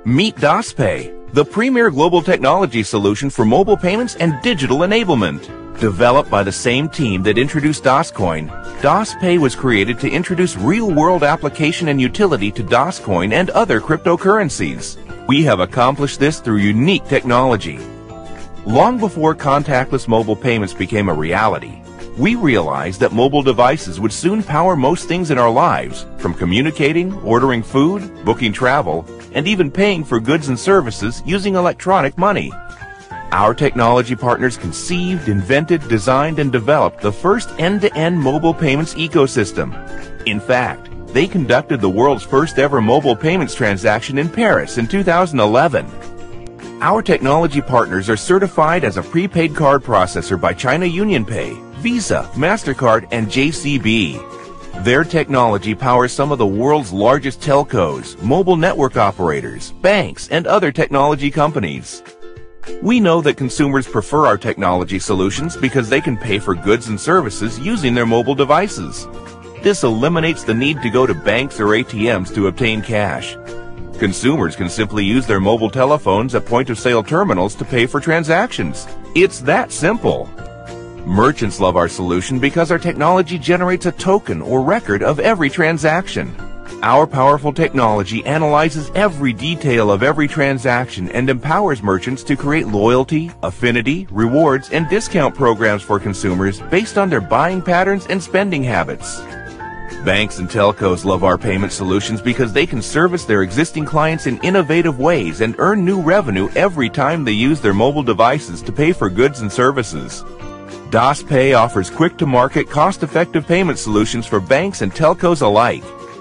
Meet DasPay, the premier global technology solution for mobile payments and digital enablement. Developed by the same team that introduced DasCoin, DasPay was created to introduce real-world application and utility to DasCoin and other cryptocurrencies. We have accomplished this through unique technology. Long before contactless mobile payments became a reality, we realized that mobile devices would soon power most things in our lives, from communicating, ordering food, booking travel, and even paying for goods and services using electronic money. Our technology partners conceived, invented, designed, and developed the first end-to-end mobile payments ecosystem. In fact, they conducted the world's first ever mobile payments transaction in Paris in 2011. Our technology partners are certified as a prepaid card processor by China UnionPay, Visa, MasterCard, and JCB. Their technology powers some of the world's largest telcos, mobile network operators, banks, and other technology companies. We know that consumers prefer our technology solutions because they can pay for goods and services using their mobile devices. This eliminates the need to go to banks or ATMs to obtain cash. Consumers can simply use their mobile telephones at point-of-sale terminals to pay for transactions. It's that simple. Merchants love our solution because our technology generates a token or record of every transaction. Our powerful technology analyzes every detail of every transaction and empowers merchants to create loyalty, affinity, rewards, and discount programs for consumers based on their buying patterns and spending habits. Banks and telcos love our payment solutions because they can service their existing clients in innovative ways and earn new revenue every time they use their mobile devices to pay for goods and services. DasPay offers quick-to-market, cost-effective payment solutions for banks and telcos alike.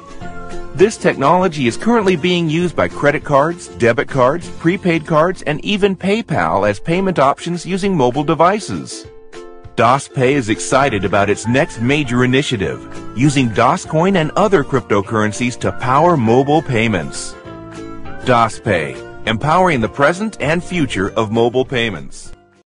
This technology is currently being used by credit cards, debit cards, prepaid cards, and even PayPal as payment options using mobile devices. DasPay is excited about its next major initiative, using DasCoin and other cryptocurrencies to power mobile payments. DasPay, empowering the present and future of mobile payments.